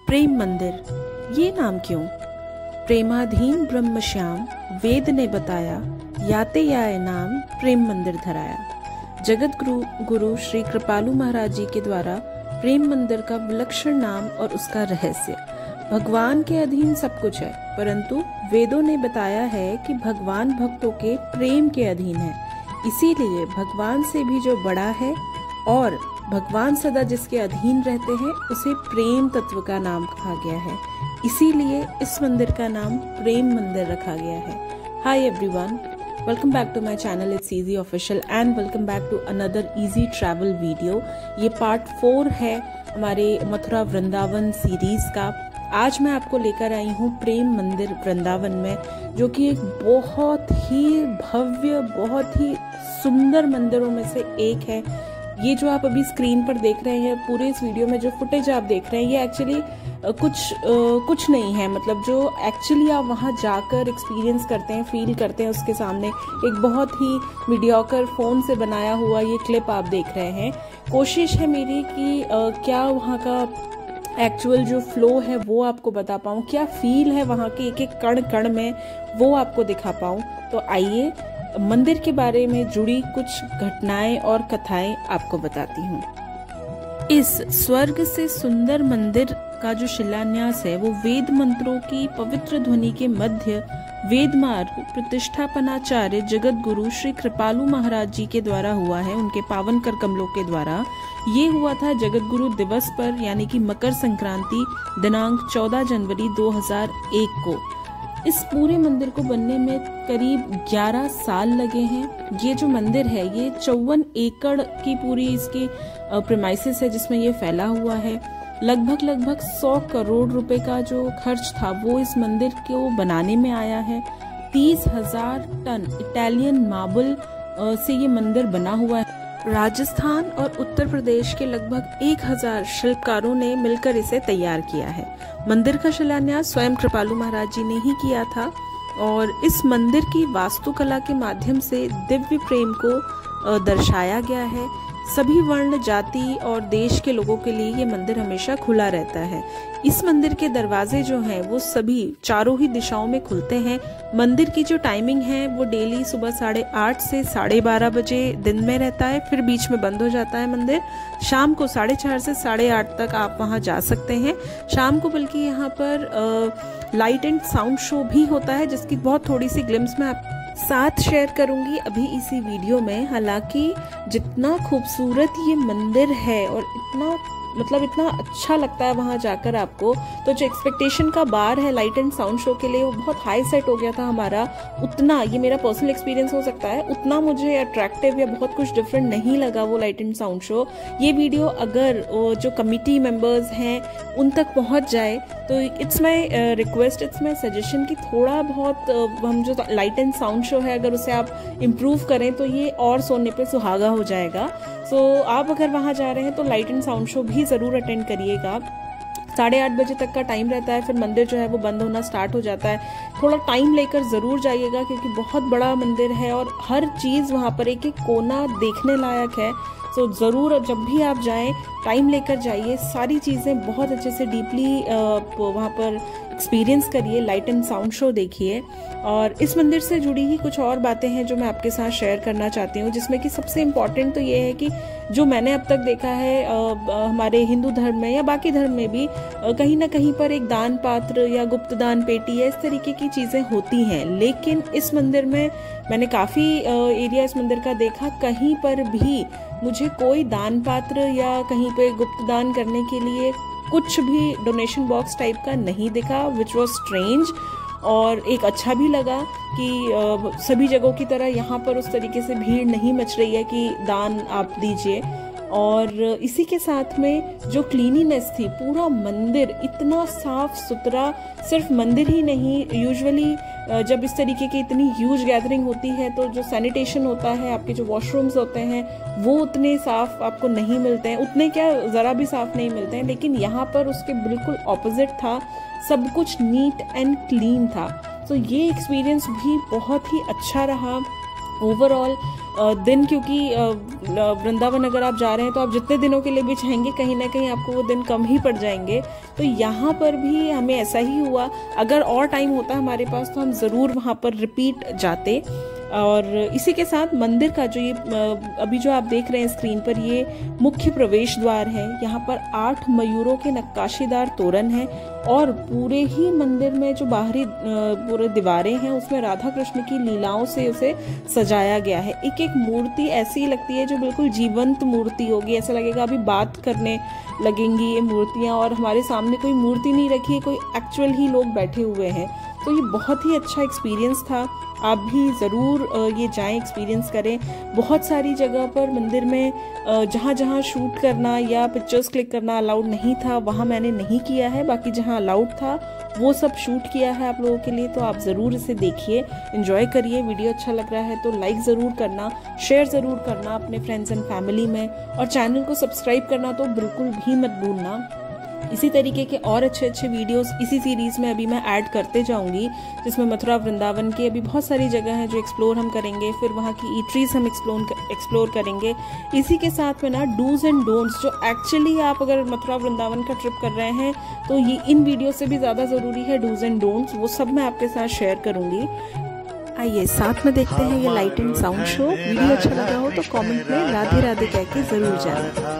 प्रेम मंदिर, ये नाम क्यों? प्रेमाधीन ब्रह्म श्याम वेद ने बताया, याते याय नाम प्रेम मंदिर धराया। जगत गुरु श्री कृपालु महाराज जी के द्वारा प्रेम मंदिर का विलक्षण नाम और उसका रहस्य। भगवान के अधीन सब कुछ है, परंतु वेदों ने बताया है कि भगवान भक्तों के प्रेम के अधीन है। इसीलिए भगवान से भी जो बड़ा है और भगवान सदा जिसके अधीन रहते हैं उसे प्रेम तत्व का नाम कहा गया है। इसीलिए इस मंदिर का नाम प्रेम मंदिर रखा गया है। Hi everyone, welcome back to my channel it's easy official and welcome back to another easy travel video. ये पार्ट 4 है हमारे मथुरा वृंदावन सीरीज का। आज मैं आपको लेकर आई हूँ प्रेम मंदिर वृंदावन में, जो कि एक बहुत ही भव्य, बहुत ही सुंदर मंदिरों में से एक है। ये जो आप अभी स्क्रीन पर देख रहे हैं, पूरे इस वीडियो में जो फुटेज आप देख रहे हैं, ये एक्चुअली कुछ नहीं है। मतलब जो एक्चुअली आप वहाँ जाकर एक्सपीरियंस करते हैं, फील करते हैं, उसके सामने एक बहुत ही मीडियोकर फोन से बनाया हुआ ये क्लिप आप देख रहे हैं। कोशिश है मेरी कि क्या वहाँ का एक्चुअल जो फ्लो है वो आपको बता पाऊँ, क्या फील है वहाँ के एक एक कण कण में वो आपको दिखा पाऊँ। तो आइए मंदिर के बारे में जुड़ी कुछ घटनाएं और कथाएं आपको बताती हूँ। इस स्वर्ग से सुंदर मंदिर का जो शिलान्यास है वो वेद मंत्रों की पवित्र ध्वनि के मध्य वेद मार्ग प्रतिष्ठापनाचार्य जगत गुरु श्री कृपालु महाराज जी के द्वारा हुआ है, उनके पावन कर कमलों के द्वारा। ये हुआ था जगत गुरु दिवस पर, यानी कि मकर संक्रांति दिनांक 14 जनवरी 2001 को। इस पूरे मंदिर को बनने में करीब 11 साल लगे हैं। ये जो मंदिर है ये 54 एकड़ की पूरी इसकी प्रेमाइसिस है जिसमें ये फैला हुआ है। लगभग 100 करोड़ रुपए का जो खर्च था वो इस मंदिर को बनाने में आया है। 30,000 टन इटालियन मार्बल से ये मंदिर बना हुआ है। राजस्थान और उत्तर प्रदेश के लगभग 1000 शिल्पकारों ने मिलकर इसे तैयार किया है। मंदिर का शिलान्यास स्वयं कृपालु महाराज जी ने ही किया था और इस मंदिर की वास्तुकला के माध्यम से दिव्य प्रेम को दर्शाया गया है। सभी वर्ण, जाति और देश के लोगों के लिए ये मंदिर हमेशा खुला रहता है। इस मंदिर के दरवाजे जो हैं वो सभी चारों ही दिशाओं में खुलते हैं। मंदिर की जो टाइमिंग है वो डेली सुबह 8:30 से 12:30 बजे दिन में रहता है, फिर बीच में बंद हो जाता है मंदिर। शाम को 4:30 से 8:30 तक आप वहाँ जा सकते हैं। शाम को बल्कि यहाँ पर लाइट एंड साउंड शो भी होता है, जिसकी बहुत थोड़ी सी ग्लिम्स में आप साथ शेयर करूंगी अभी इसी वीडियो में। हालांकि जितना खूबसूरत ये मंदिर है और इतना अच्छा लगता है वहां जाकर आपको, तो जो एक्सपेक्टेशन का बार है लाइट एंड साउंड शो के लिए वो बहुत हाई सेट हो गया था हमारा। उतना, ये मेरा पर्सनल एक्सपीरियंस हो सकता है, उतना मुझे अट्रैक्टिव या बहुत कुछ डिफरेंट नहीं लगा वो लाइट एंड साउंड शो। ये वीडियो अगर जो कमिटी मेंबर्स हैं उन तक पहुंच जाए तो it's my request, it's my suggestion कि थोड़ा बहुत हम जो लाइट एंड साउंड शो है अगर उसे आप इम्प्रूव करें तो ये और सोने पे सुहागा हो जाएगा। सो आप अगर वहाँ जा रहे हैं तो लाइट एंड साउंड शो भी ज़रूर अटेंड करिएगा। 8:30 बजे तक का टाइम रहता है, फिर मंदिर जो है वो बंद होना स्टार्ट हो जाता है। थोड़ा टाइम लेकर ज़रूर जाइएगा क्योंकि बहुत बड़ा मंदिर है और हर चीज़ वहाँ पर एक एक कोना देखने लायक है। तो ज़रूर जब भी आप जाएं टाइम लेकर जाइए, सारी चीज़ें बहुत अच्छे से डीपली वहाँ पर एक्सपीरियंस करिए, लाइट एंड साउंड शो देखिए। और इस मंदिर से जुड़ी ही कुछ और बातें हैं जो मैं आपके साथ शेयर करना चाहती हूँ, जिसमें कि सबसे इम्पॉर्टेंट तो ये है कि जो मैंने अब तक देखा है हमारे हिंदू धर्म में या बाकी धर्म में भी कहीं ना कहीं पर एक दान पात्र या गुप्त दान पेटी या इस तरीके की चीज़ें होती हैं, लेकिन इस मंदिर में मैंने काफ़ी एरिया इस मंदिर का देखा, कहीं पर भी मुझे कोई दान पात्र या कहीं पे गुप्त दान करने के लिए कुछ भी डोनेशन बॉक्स टाइप का नहीं दिखा, विच वॉज स्ट्रेंज। और एक अच्छा भी लगा कि सभी जगहों की तरह यहाँ पर उस तरीके से भीड़ नहीं मच रही है कि दान आप दीजिए। और इसी के साथ में जो क्लीनिनेस थी, पूरा मंदिर इतना साफ सुथरा, सिर्फ मंदिर ही नहीं, यूजुअली जब इस तरीके की इतनी ह्यूज गैदरिंग होती है तो जो सैनिटेशन होता है, आपके जो वॉशरूम्स होते हैं वो उतने साफ आपको नहीं मिलते हैं, उतने क्या ज़रा भी साफ नहीं मिलते हैं। लेकिन यहाँ पर उसके बिल्कुल ऑपोजिट था, सब कुछ नीट एंड क्लीन था। तो ये एक्सपीरियंस भी बहुत ही अच्छा रहा। ओवरऑल दिन, क्योंकि वृंदावन अगर आप जा रहे हैं तो आप जितने दिनों के लिए भी चाहेंगे कहीं ना कहीं आपको वो दिन कम ही पड़ जाएंगे। तो यहाँ पर भी हमें ऐसा ही हुआ। अगर और टाइम होता हमारे पास तो हम ज़रूर वहाँ पर रिपीट जाते। और इसी के साथ मंदिर का जो ये अभी जो आप देख रहे हैं स्क्रीन पर, ये मुख्य प्रवेश द्वार है। यहाँ पर 8 मयूरों के नक्काशीदार तोरण हैं और पूरे ही मंदिर में जो बाहरी पूरे दीवारें हैं उसमें राधा कृष्ण की लीलाओं से उसे सजाया गया है। एक एक मूर्ति ऐसी लगती है जो बिल्कुल जीवंत मूर्ति होगी, ऐसा लगेगा अभी बात करने लगेंगी ये मूर्तियाँ, और हमारे सामने कोई मूर्ति नहीं रखी है, कोई एक्चुअल ही लोग बैठे हुए हैं। तो ये बहुत ही अच्छा एक्सपीरियंस था। आप भी ज़रूर ये जाएं, एक्सपीरियंस करें। बहुत सारी जगह पर मंदिर में जहाँ जहाँ शूट करना या पिक्चर्स क्लिक करना अलाउड नहीं था वहाँ मैंने नहीं किया है, बाकी जहाँ अलाउड था वो सब शूट किया है आप लोगों के लिए। तो आप ज़रूर इसे देखिए, एंजॉय करिए। वीडियो अच्छा लग रहा है तो लाइक ज़रूर करना, शेयर ज़रूर करना अपने फ्रेंड्स एंड फैमिली में, और चैनल को सब्सक्राइब करना तो बिल्कुल भी मत भूलना। इसी तरीके के और अच्छे अच्छे वीडियोस इसी सीरीज़ में अभी मैं ऐड करते जाऊंगी, जिसमें मथुरा वृंदावन की अभी बहुत सारी जगह हैं जो एक्सप्लोर हम करेंगे, फिर वहाँ की ईटरीज हम एक्सप्लोर करेंगे। इसी के साथ में ना डूज एंड डोंट्स, जो एक्चुअली आप अगर मथुरा वृंदावन का ट्रिप कर रहे हैं तो ये इन वीडियो से भी ज़्यादा ज़रूरी है डूज एंड डोंट्स, वो सब मैं आपके साथ शेयर करूँगी। आइए साथ में देखते हैं ये light and sound show. Video अच्छा लगा हो तो कमेंट में राधे राधे कह के ज़रूर जाना।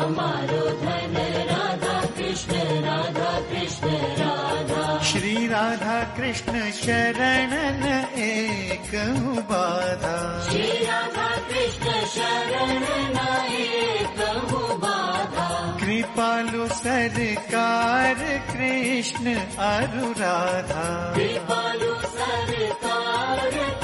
श्री राधा कृष्ण शरणन एकहु बाधा, श्री राधा कृष्ण शरणन एकहु बाधा। कृपालु सरकार कृष्ण अनुराधा, कृपालु सरकार